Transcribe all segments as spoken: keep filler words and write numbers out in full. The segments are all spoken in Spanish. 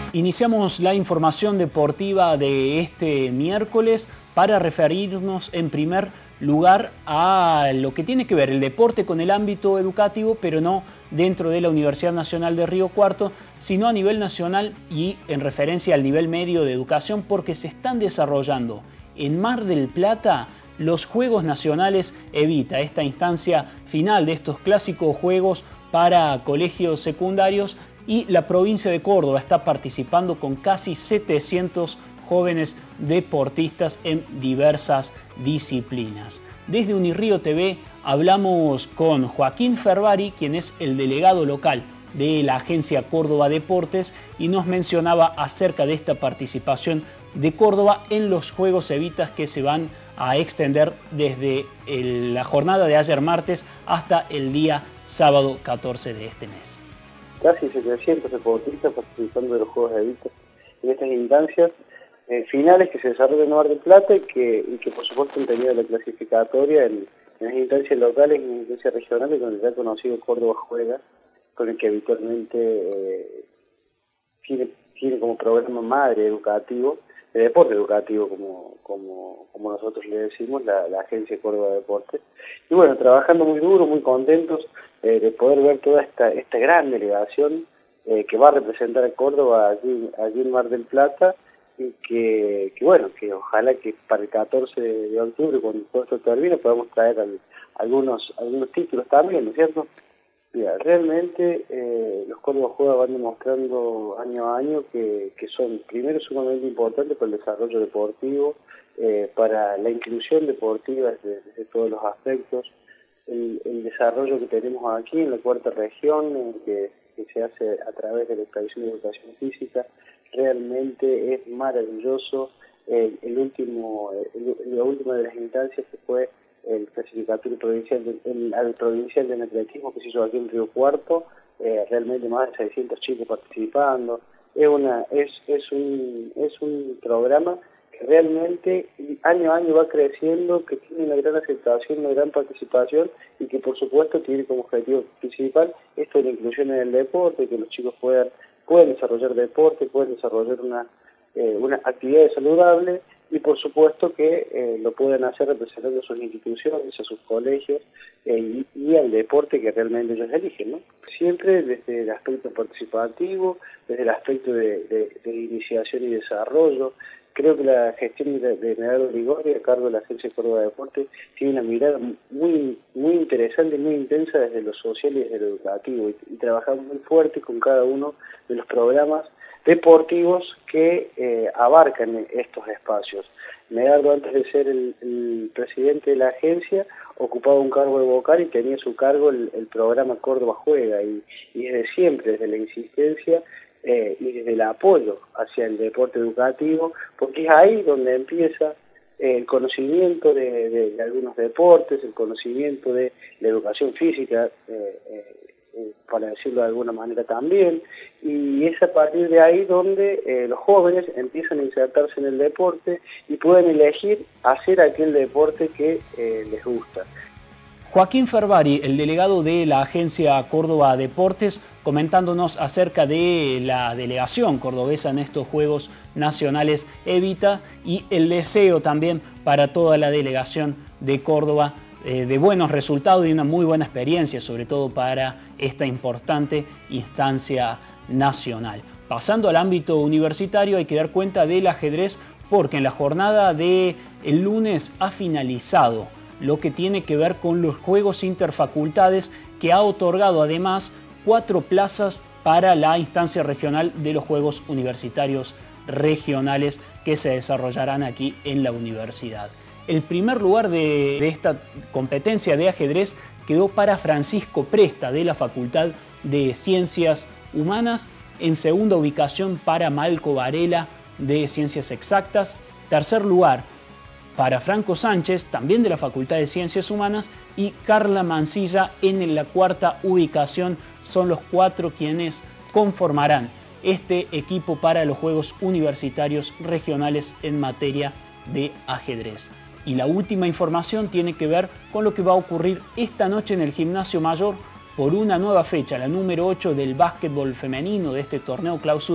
Iniciamos la información deportiva de este miércoles para referirnos en primer lugar a lo que tiene que ver el deporte con el ámbito educativo, pero no dentro de la Universidad Nacional de Río Cuarto, sino a nivel nacional y en referencia al nivel medio de educación, porque se están desarrollando en Mar del Plata los Juegos Nacionales Evita, esta instancia final de estos clásicos juegos para colegios secundarios, y la provincia de Córdoba está participando con casi setecientos jóvenes deportistas en diversas disciplinas. Desde Unirrío T V hablamos con Joaquín Fervari, quien es el delegado local de la Agencia Córdoba Deportes, y nos mencionaba acerca de esta participación de Córdoba en los Juegos Evitas que se van a extender desde el, la jornada de ayer martes hasta el día sábado catorce de este mes. Casi setecientos deportistas participando de los Juegos Evitas en estas instancias eh, finales que se desarrollan en Mar del Plata y que, y que por supuesto han tenido la clasificatoria en, en las instancias locales y en las instancias regionales donde ya conocido Córdoba juega, con el que habitualmente eh, tiene, tiene como programa madre educativo, de deporte educativo como, como, como nosotros le decimos, la, la Agencia Córdoba Deportes. Y bueno, trabajando muy duro, muy contentos eh, de poder ver toda esta, esta gran delegación eh, que va a representar a Córdoba allí, allí en Mar del Plata, y que, que bueno, que ojalá que para el catorce de octubre, cuando todo esto termine, podamos traer al, algunos, algunos títulos también, ¿no es cierto? Mira, realmente eh, los Córdoba Juega van demostrando año a año que, que son, primero, sumamente importantes para el desarrollo deportivo, eh, para la inclusión deportiva desde, desde todos los aspectos, el, el desarrollo que tenemos aquí en la cuarta región, eh, que, que se hace a través de la Extensión de Educación Física, realmente es maravilloso. Eh, el último, el, la última de las instancias que fue el clasificatorio provincial, de, el, el provincial de atletismo que se hizo aquí en Río Cuarto, eh, realmente más de seiscientos chicos participando. Es una es es un es un programa que realmente año a año va creciendo, que tiene una gran aceptación, una gran participación, y que por supuesto tiene como objetivo principal esto de la inclusión en el deporte, que los chicos puedan pueden desarrollar deporte, pueden desarrollar una eh, una actividad saludable, y por supuesto que eh, lo pueden hacer representando a sus instituciones, a sus colegios eh, y, y al deporte que realmente ellos eligen, ¿no? Siempre desde el aspecto participativo, desde el aspecto de, de, de iniciación y desarrollo. Creo que la gestión de, de Medardo Ligori, a cargo de la Agencia Córdoba de Deportes, tiene una mirada muy muy interesante y muy intensa desde lo social y desde lo educativo, y, y trabajamos muy fuerte con cada uno de los programas deportivos que eh, abarcan estos espacios. Medardo, antes de ser el, el presidente de la agencia, ocupaba un cargo de vocal y tenía a su cargo el, el programa Córdoba Juega, y, y desde siempre, desde la insistencia eh, y desde el apoyo hacia el deporte educativo, porque es ahí donde empieza el conocimiento de, de, de algunos deportes, el conocimiento de la educación física, eh, eh, para decirlo de alguna manera también, y es a partir de ahí donde eh, los jóvenes empiezan a insertarse en el deporte y pueden elegir hacer aquel deporte que eh, les gusta. Joaquín Fervari, el delegado de la Agencia Córdoba Deportes, comentándonos acerca de la delegación cordobesa en estos Juegos Nacionales Evita y el deseo también para toda la delegación de Córdoba eh, de buenos resultados y una muy buena experiencia, sobre todo para esta importante instancia nacional. Pasando al ámbito universitario, hay que dar cuenta del ajedrez, porque en la jornada del lunes ha finalizado lo que tiene que ver con los Juegos Interfacultades, que ha otorgado además cuatro plazas para la instancia regional de los Juegos Universitarios Regionales que se desarrollarán aquí en la universidad. El primer lugar de, de esta competencia de ajedrez quedó para Francisco Presta, de la Facultad de Ciencias Humanas. En segunda ubicación para Malco Varela, de Ciencias Exactas. Tercer lugar para Franco Sánchez, también de la Facultad de Ciencias Humanas, y Carla Mancilla en la cuarta ubicación. Son los cuatro quienes conformarán este equipo para los Juegos Universitarios Regionales en materia de ajedrez. Y la última información tiene que ver con lo que va a ocurrir esta noche en el Gimnasio Mayor por una nueva fecha, la número ocho del básquetbol femenino de este torneo clausura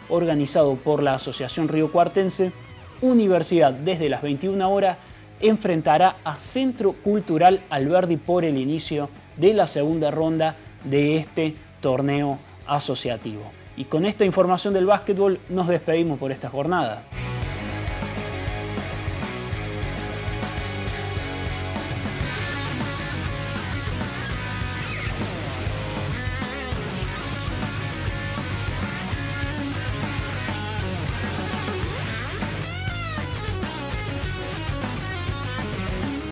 organizado por la Asociación Río Cuartense, Universidad desde las veintiuna horas enfrentará a Centro Cultural Alberdi por el inicio de la segunda ronda de este torneo asociativo. Y con esta información del básquetbol nos despedimos por esta jornada.